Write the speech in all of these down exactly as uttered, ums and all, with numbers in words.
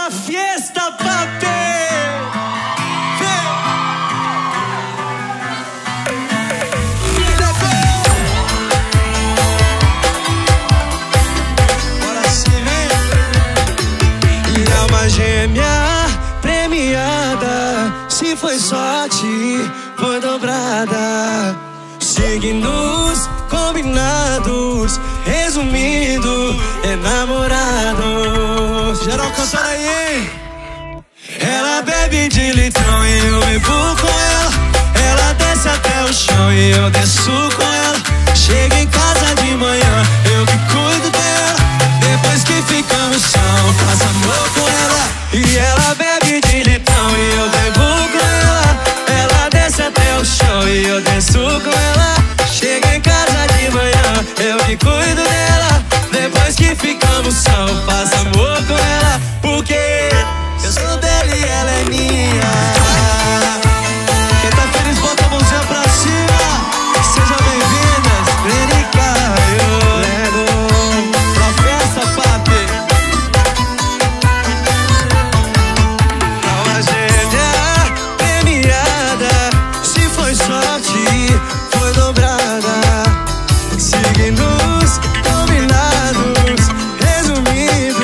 la fiesta, papi. Gêmea premiada, se foi sorte, foi dobrada. Signos combinados, resumindo, enamorados. Geral cantando aí, hein? Ela bebe de litrão e eu bebo com ela. Ela desce até o chão e eu desço com ela. Chega em casa de manhã, eu que cuido dela. Depois que ficamos são, faz amor com ela. E ela bebe de litrão e eu bebo com ela. Ela desce até o chão e eu desço com ela. Chega em casa de manhã, eu que cuido dela. Depois que ficamos são, faz amor com ela. Porque eu sou dela e ela é minha. Quem tá feliz bota a mãozinha pra cima. Sejam bem-vindas, Clínica eu Lego pra festa, papi. Alma gêmea premiada, se foi sorte, foi dobrada. Signos combinados, resumindo,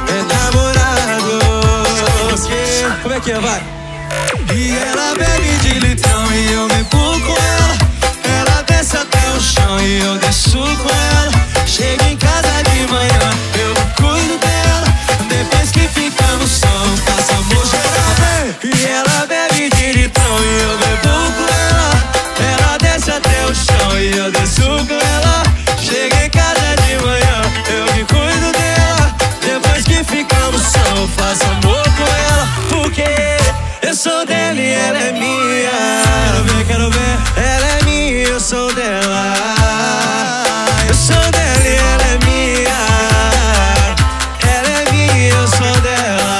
enamorados. Como é que é, vai? E ela bebe de litrão e eu bebo com ela. Ela desce até o chão e eu desço com ela. Chega em casa de manhã, eu cuido dela. Depois que ficamos só, faço amor geral. E ela bebe de litrão e eu bebo com ela. Ela desce até o chão e eu desço com ela. Chega em casa de manhã, eu que cuido dela. Depois que ficamos só, faço amor com ela. Porque eu sou dela e ela é minha. Quero ver, quero ver. Ela é minha, eu sou dela. Eu sou dela e ela é minha. Ela é minha, eu sou dela.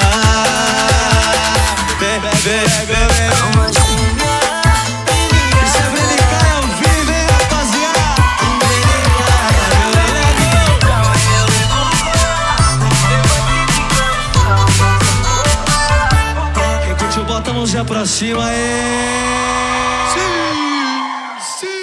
Bebe, bebe, bebe. Isso é Clínica ao vivo, hein, rapaziada? Quem curtiu, bota a mãozinha pra cima, aí. Sim, sim.